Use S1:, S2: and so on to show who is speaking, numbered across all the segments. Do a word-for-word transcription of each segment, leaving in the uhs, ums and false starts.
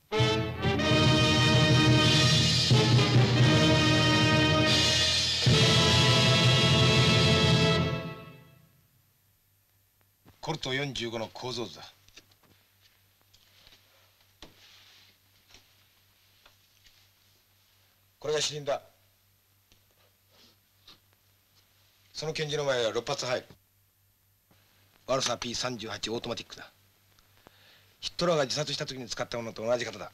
S1: コルトよんじゅうごの構造図だ。これがシリンダー。その拳銃の前はろっ発入る。ワルサー ピーさんじゅうはち オートマティックだ。ヒットラーが自殺した時に使ったものと同じ型だ。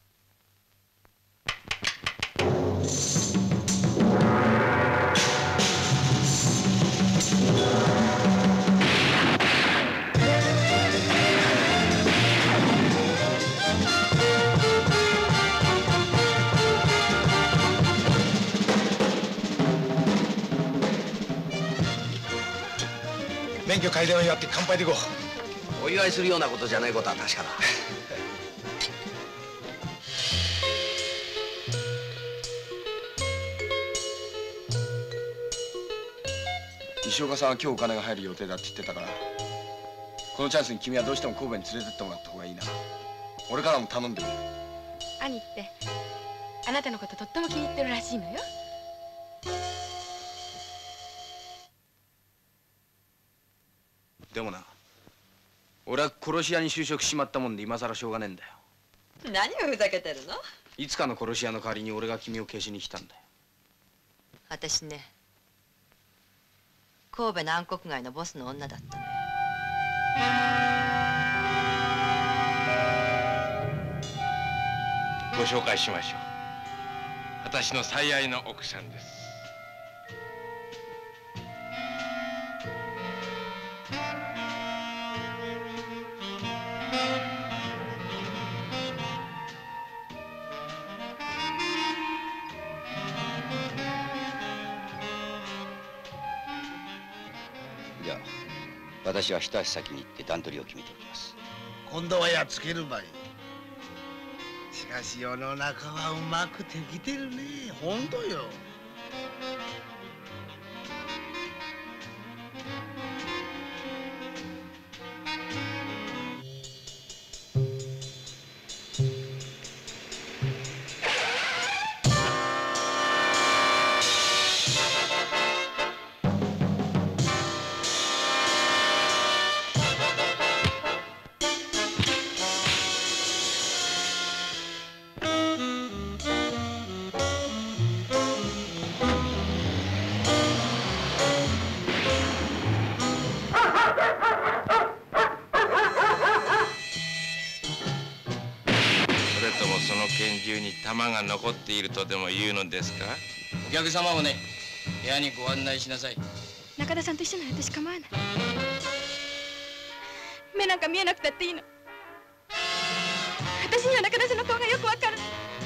S1: 免許改善を祝って乾杯でいこう。
S2: お祝いするようなことじゃないことは確かだ。
S3: 西岡さんは今日お金が入る予定だって言ってたから、このチャンスに君はどうしても神戸に連れてってもらった方がいいな。俺からも頼んでみる。
S4: 兄ってあなたのこととっても気に入ってるらしいのよ。
S3: でもな、俺は殺し屋に就職しちまったもんで今さらしょうがねえんだよ。
S5: 何をふざけてるの？
S3: いつかの殺し屋の代わりに俺が君を消しに来たんだよ。
S5: 私ね、神戸の暗黒街のボスの女だったのよ。
S6: ご紹介しましょう。私の最愛の奥さんです。
S2: じゃあ私は一足先に行って段取りを決めておきます。
S7: 今度はやっつけるばい。しかし世の中はうまくできてるね。本当よ。
S6: 拳銃に弾が残っているとでも言うのですか？
S8: お客様をね、部屋にご案内しなさい。
S4: 中田さんと一緒なら私構わない。目なんか見えなくたっていいの。私には中田さんの顔がよくわかる。